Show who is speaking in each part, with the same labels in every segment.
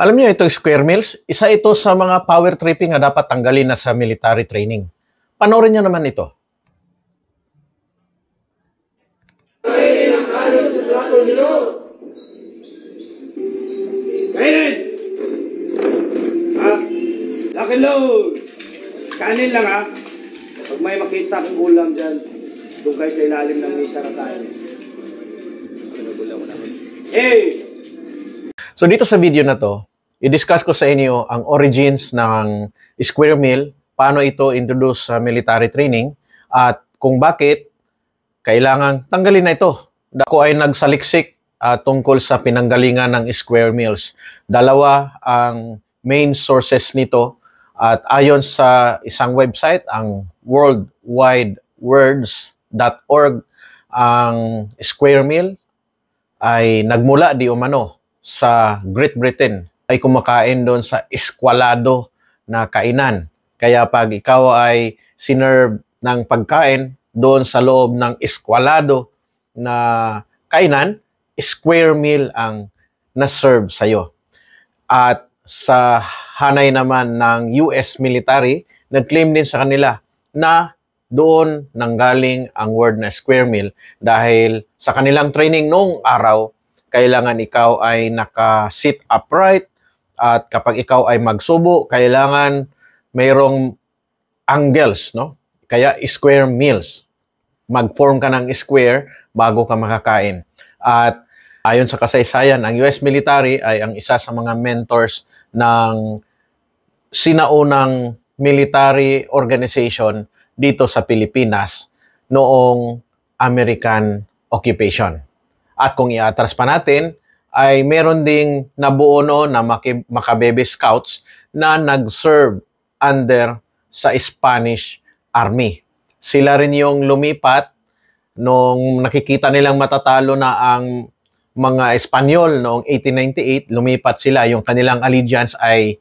Speaker 1: Alam niyo itong square meals, isa ito sa mga power tripping na dapat tanggalin na sa military training. Panoorin niyo naman ito.
Speaker 2: Kainin! Ha? Laki load! Kanin lang ha. Pag may makita kong ulam dyan, doon kayo sa ilalim ng misa na tayo. Hey!
Speaker 1: So dito sa video na to, i-discuss ko sa inyo ang origins ng square meal, paano ito introduce sa military training, at kung bakit kailangan tanggalin na ito. Ako ay nagsaliksik tungkol sa pinanggalingan ng square meals. Dalawa ang main sources nito, at ayon sa isang website, ang worldwidewords.org, ang square meal ay nagmula di umano sa Great Britain, ay kumakain doon sa eskwalado na kainan. Kaya pag ikaw ay sinerve ng pagkain doon sa loob ng eskwalado na kainan, square meal ang na-serve sa'yo. At sa hanay naman ng US military, nag-claim din sa kanila na doon nanggaling ang word na square meal dahil sa kanilang training noong araw, kailangan ikaw ay naka-sit upright, at kapag ikaw ay magsubo, kailangan mayroong angles, no? Kaya square meals. Mag-form ka ng square bago ka makakain. At ayon sa kasaysayan, ang US military ay ang isa sa mga mentors ng sinaunang military organization dito sa Pilipinas noong American occupation. At kung iatras pa natin, ay meron ding nabuo noon na Macabebe Scouts na nag-serve under sa Spanish Army. Sila rin yung lumipat nung nakikita nilang matatalo na ang mga Espanyol noong 1898, lumipat sila. Yung kanilang allegiance ay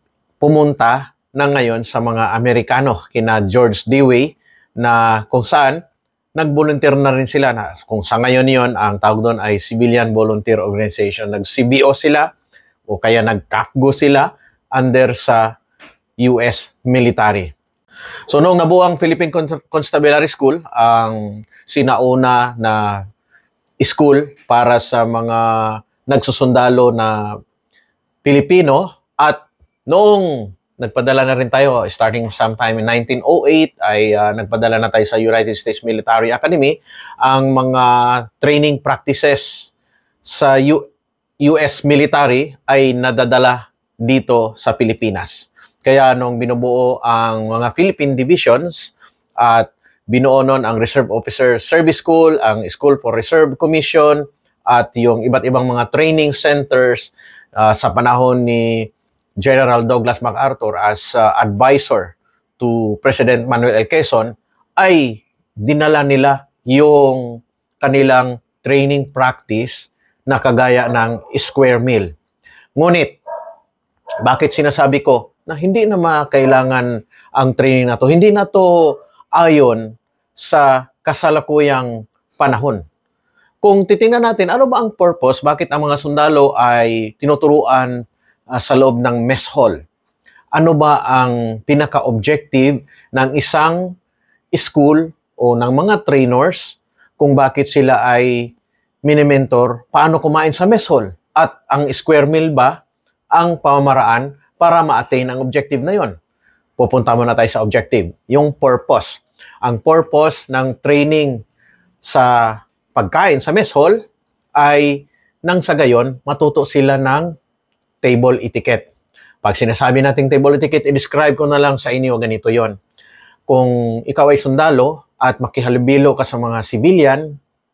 Speaker 1: pumunta na ngayon sa mga Amerikano, kina George Dewey, na kung saan nag-volunteer na rin sila. Na kung sa ngayon yon, ang tawag doon ay Civilian Volunteer Organization. Nag-CBO sila o kaya nag-CAPGO sila under sa US military. So noong nabuo ang Philippine Constabulary School, ang sinauna na school para sa mga nagsusundalo na Pilipino, at noong nagpadala na rin tayo, starting sometime in 1908, ay nagpadala na tayo sa United States Military Academy, ang mga training practices sa US military ay nadadala dito sa Pilipinas. Kaya nung binubuo ang mga Philippine Divisions at binuo nun ang Reserve Officer Service School, ang School for Reserve Commission, at yung iba't ibang mga training centers sa panahon ni General Douglas MacArthur as advisor to President Manuel L. Quezon, ay dinala nila yung kanilang training practice na kagaya ng square meal. Ngunit, bakit sinasabi ko na hindi na makailangan ang training na to? Hindi na to ayon sa kasalukuyang panahon. Kung titingnan natin, ano ba ang purpose? Bakit ang mga sundalo ay tinuturuan sa loob ng mess hall? Ano ba ang pinaka-objective ng isang school o ng mga trainers kung bakit sila ay minimentor paano kumain sa mess hall? At ang square meal ba ang pamamaraan para ma-attain ang objective na yon? Pupunta muna tayo sa objective, yung purpose. Ang purpose ng training sa pagkain sa mess hall ay nang sa gayon matuto sila ng table etiquette. Pag sinasabi nating table etiquette, i-describe ko na lang sa inyo, ganito yon. Kung ikaw ay sundalo at makihalubilo ka sa mga civilian,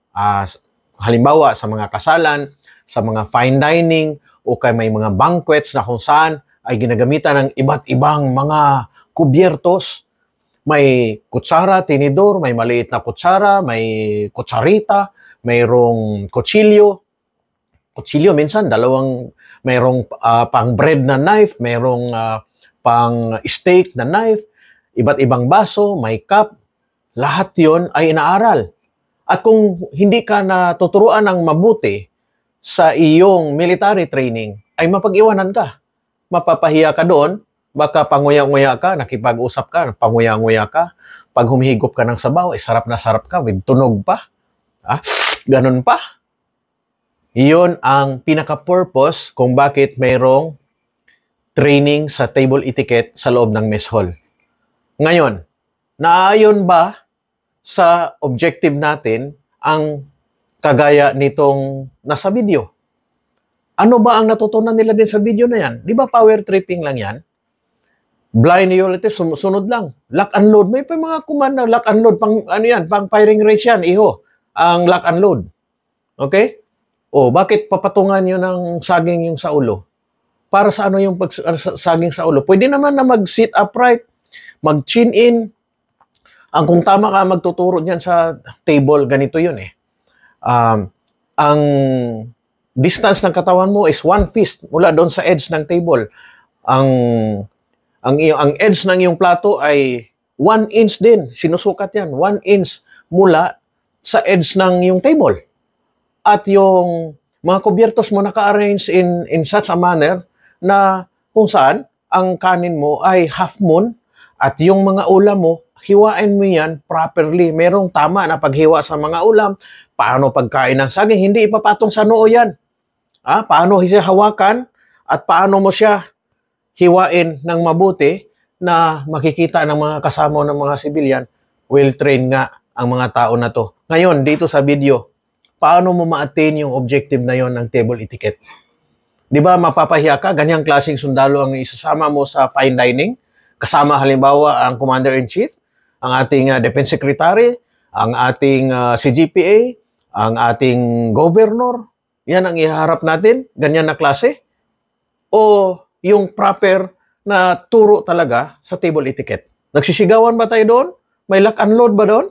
Speaker 1: halimbawa sa mga kasalan, sa mga fine dining, o kay may mga banquets na kung saan ay ginagamitan ng iba't ibang mga kubyertos, may kutsara, tinidor, may maliit na kutsara, may kutsarita, mayroong kutsilyo. Kutsilyo minsan, mayroong pang bread na knife, mayroong pang steak na knife, iba't ibang baso, may cup. Lahat yon ay inaaral. At kung hindi ka natuturuan ng mabuti sa iyong military training, ay mapag-iwanan ka. Mapapahiya ka doon, baka panguya-nguya ka, nakipag-usap ka, panguya-nguya ka. Pag humihigop ka ng sabaw, sarap na sarap ka, with tunog pa. Ganun pa. Iyon ang pinaka-purpose kung bakit mayroong training sa table etiquette sa loob ng mess hall. Ngayon, naayon ba sa objective natin ang kagaya nitong nasa video? Ano ba ang natutunan nila din sa video na yan? Di ba power tripping lang yan? Blind loyalty, sunod lang. Lock and load. May pa mga command na lock and load. Pang, ano yan? Pang firing range yan. Iho. Ang lock and load. Okay? O, bakit papatungan nyo ng saging yung sa ulo? Para sa ano yung saging sa ulo? Pwede naman na mag-sit upright, mag-chin in. Ang kung tama ka magtuturo dyan sa table, ganito yun eh. Ang distance ng katawan mo is 1 fist mula doon sa edge ng table. Ang edge ng iyong plato ay 1 inch din. Sinusukat yan. 1 inch mula sa edge ng iyong table. At yung mga kubyertos mo naka-arrange in such a manner na kung saan ang kanin mo ay half moon at yung mga ulam mo, hiwain mo yan properly. Merong tama na paghiwa sa mga ulam. Paano pagkain ng saging? Hindi ipapatong sa noo yan. Paano siya hawakan at paano mo siya hiwain ng mabuti na makikita ng mga kasama ng mga sibilyan, well-trained nga ang mga tao na to. Ngayon, dito sa video, paano mo ma-attain yung objective na yon ng table etiquette? Di ba mapapahiya ka, ganyang klaseng sundalo ang isasama mo sa fine dining, kasama halimbawa ang Commander-in-Chief, ang ating Defense Secretary, ang ating CGPA, ang ating Governor. Yan ang iharap natin, ganyan na klase. O yung proper na turo talaga sa table etiquette. Nagsisigawan ba tayo doon? May lock and load ba doon?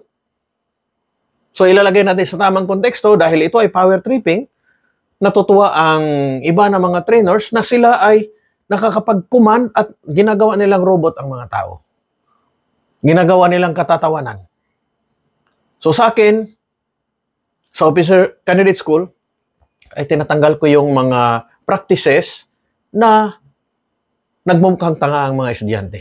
Speaker 1: So ilalagay natin sa tamang konteksto dahil ito ay power tripping. Natutuwa ang iba na mga trainers na sila ay nakakapag-command at ginagawa nilang robot ang mga tao. Ginagawa nilang katatawanan. So sa akin, sa Officer Candidate School, ay tinatanggal ko yung mga practices na nagmumukhang tanga ang mga estudyante.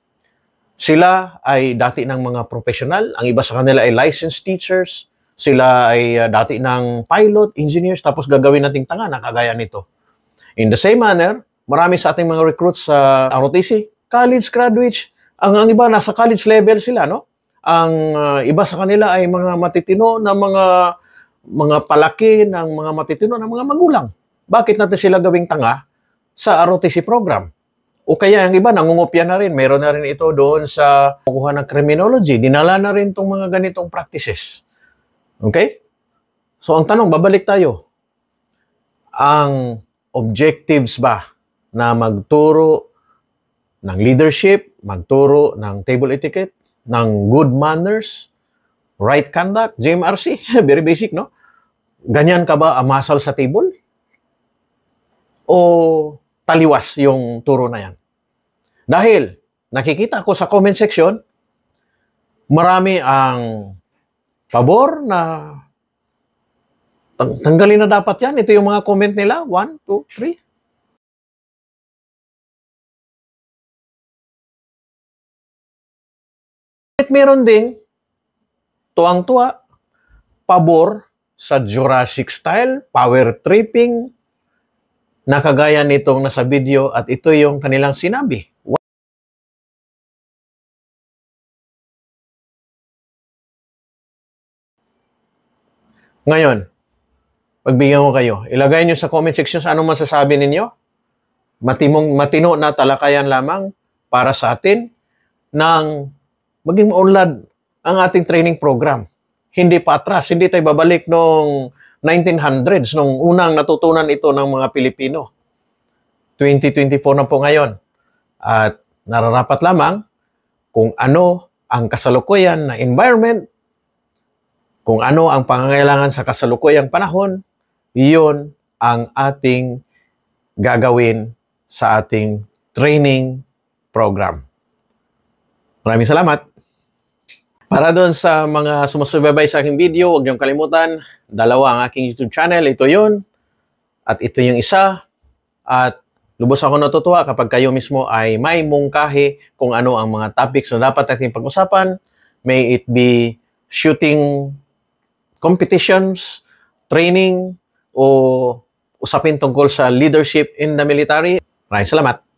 Speaker 1: Sila ay dati ng mga professional, ang iba sa kanila ay licensed teachers, sila ay dati ng pilot, engineers, tapos gagawin nating tanga na kagaya nito. In the same manner, marami sa ating mga recruits sa ROTC, college graduates, ang iba nasa college level sila, no? Ang iba sa kanila ay mga matitino na mga palaki ng mga matitino na mga magulang. Bakit natin sila gawing tanga sa ROTC program? O kaya ang iba, nangungopia na rin. Meron na rin ito doon sa kukuha ng criminology. Dinala na rin itong mga ganitong practices. Okay? So ang tanong, babalik tayo. Ang objectives ba na magturo ng leadership, magturo ng table etiquette, ng good manners, right conduct, JMRC, very basic, no? Ganyan ka ba amasal sa table? O taliwas yung turo na yan? Dahil nakikita ko sa comment section, marami ang pabor na tanggalin na dapat yan. Ito yung mga comment nila. 1, 2, 3. Meron ding tuwang-tuwa, pabor sa Jurassic style, power tripping, na kagaya nitong nasa video at ito yung kanilang sinabi. Ngayon, pagbigyan ko kayo, ilagay nyo sa comment section sa anong masasabi ninyo. Matino na talakayan lamang para sa atin ng maging maunlad ang ating training program. Hindi pa atras, hindi tayo babalik noong 1900s, nung unang natutunan ito ng mga Pilipino. 2024 na po ngayon. At nararapat lamang kung ano ang kasalukuyan na environment, kung ano ang pangangailangan sa kasalukuyang panahon, iyon ang ating gagawin sa ating training program. Maraming salamat. Para doon sa mga sumusubaybay sa aking video, huwag niyong kalimutan, 2 ang aking YouTube channel. Ito yun. At ito yung isa. At lubos ako natutuwa kapag kayo mismo ay may mungkahi kung ano ang mga topics na dapat natin pag-usapan. May it be shooting competitions, training, o usapin tungkol sa leadership in the military. Maraming salamat.